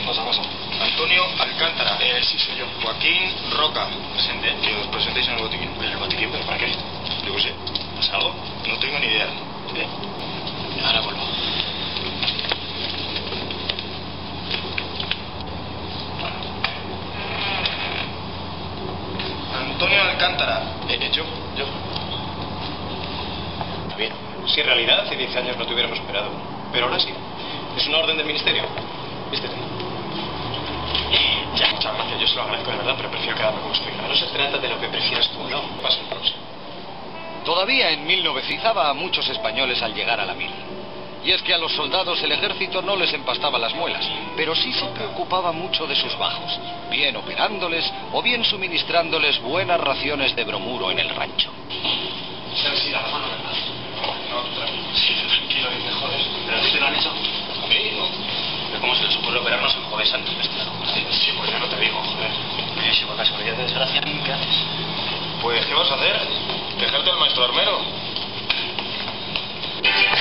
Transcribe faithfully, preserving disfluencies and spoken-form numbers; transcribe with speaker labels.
Speaker 1: Pasa, pasa.
Speaker 2: Antonio Alcántara.
Speaker 1: Eh, sí, soy yo.
Speaker 2: Joaquín Roca.
Speaker 1: Presente.
Speaker 2: Que os presentéis en el botiquín.
Speaker 1: ¿En el botiquín? ¿Pero para qué?
Speaker 2: Yo qué sé.
Speaker 1: ¿Pasa algo?
Speaker 2: No tengo ni idea.
Speaker 1: ¿Eh? Ahora vuelvo.
Speaker 2: Antonio Alcántara.
Speaker 1: Eh, eh, yo, yo. Está bien. Si en realidad hace diez años no te hubiéramos esperado. Pero ahora sí. Es una orden del ministerio. Vístete. Ya, muchas gracias. Yo se lo agradezco de verdad, pero prefiero quedarme como estoy. No se trata de lo que prefieras tú o no. Pasa el próximo.
Speaker 3: Todavía en mil novecientos a muchos españoles al llegar a la mil. Y es que a los soldados el ejército no les empastaba las muelas, pero sí se preocupaba mucho de sus bajos, bien operándoles o bien suministrándoles buenas raciones de bromuro en el rancho.
Speaker 1: ¿Sabes si la mano verdad?
Speaker 2: No, tranquilo.
Speaker 1: Sí, tranquilo, y me jodes. ¿Pero a ti te lo han hecho? A mí no. ¿Pero cómo se les ocurre operarnos en Jueves Santo? Sí, pues ya no te digo, joder. Oye, si por casualidad de desgracia, ¿qué haces?
Speaker 2: Pues, ¿qué vas a hacer? ¿Dejarte al maestro armero?